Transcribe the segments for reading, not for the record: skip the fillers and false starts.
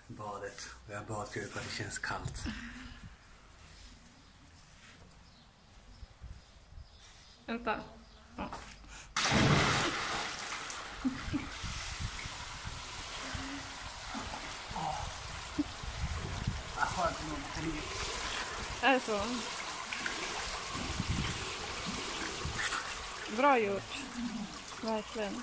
badet. Vi har badkruka, det känns kallt. Vänta. Ja. Alltså. Bra gjort. Verkligen.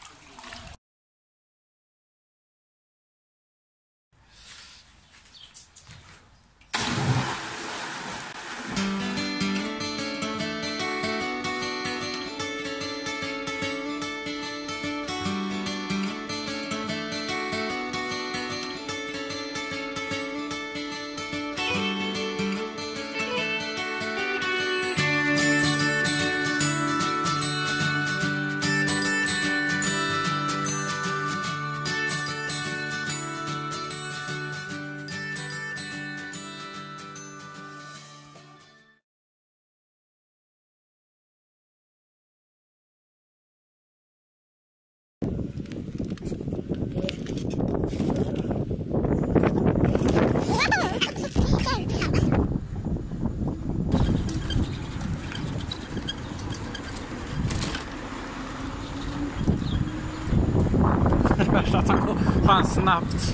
Värst att han går fan snabbt.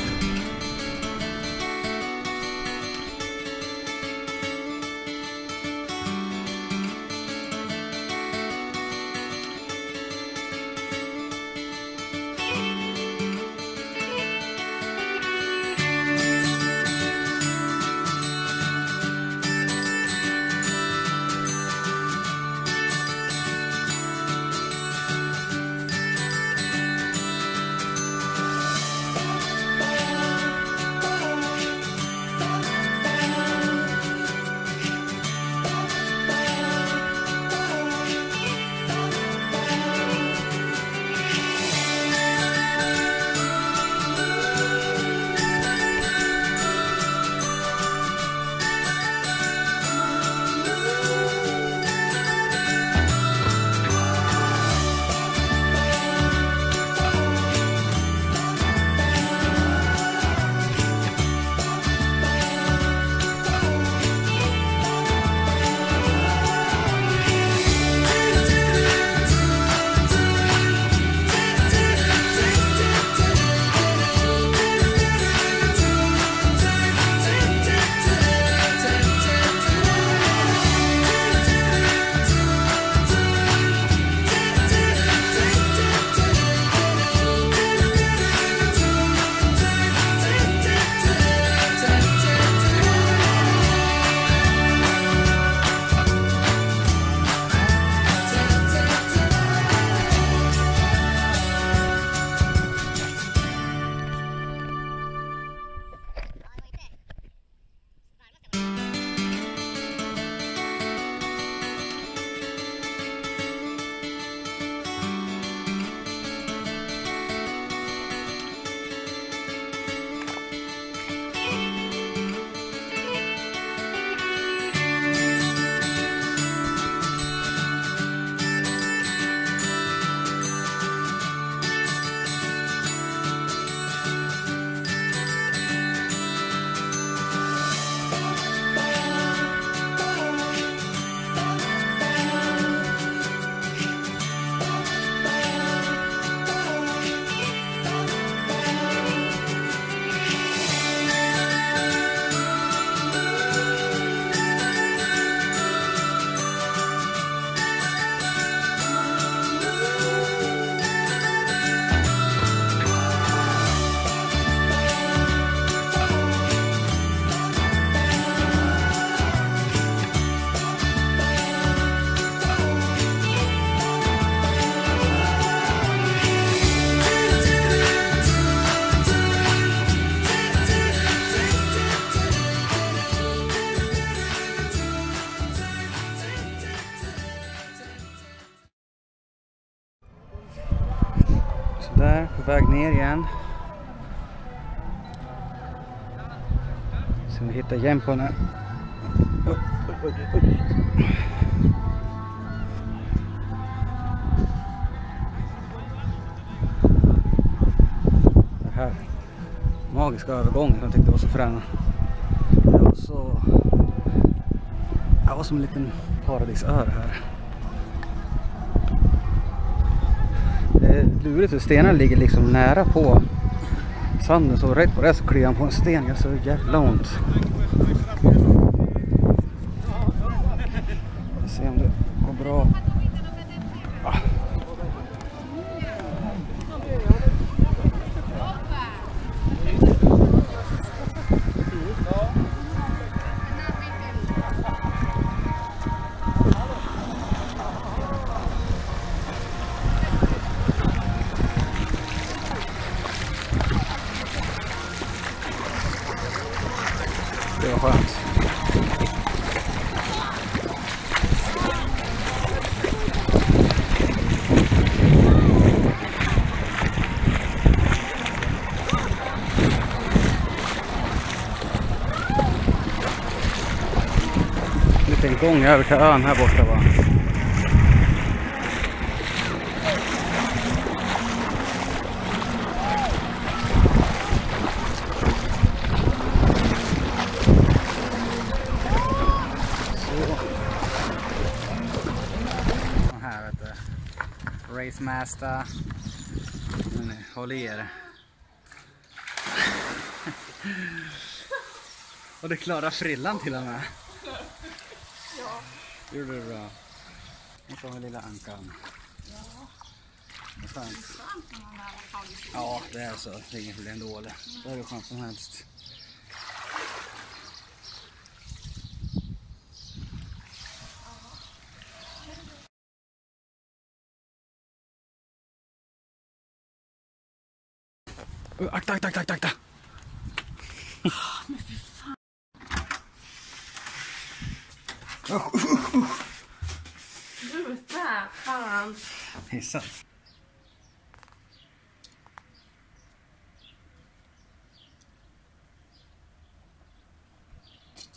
Där, på väg ner igen. Så vi hittar jämpan här. Det här magiska övergång som jag tyckte var så frän. Det var så... Jag var som en liten paradisör här. Det är lurigt för stenarna ligger liksom nära på sanden, så rätt på det så kliar han på en sten. Jag så jävla ont. Vi se om det går bra. Ah. Det var skönt. En liten gång över till ön här borta va. Race Master. Håll i er. Och det klarar frillan till och med. Ja. Gjorde det bra. Nu kommer lilla ankan. Ja. Det är skönt. Ja, det är så. Det är inget problem dåligt. Det är det skönt som helst. Akta, akta, akta, akta! Men fy fan. Sluta, fan. Hissat.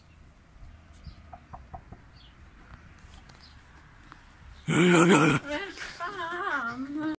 Men